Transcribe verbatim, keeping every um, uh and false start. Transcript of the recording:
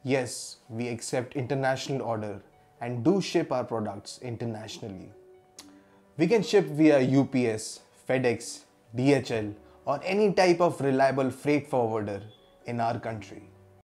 Yes, we accept international order and do ship our products internationally. We can ship via U P S, FedEx, D H L or any type of reliable freight forwarder in our country.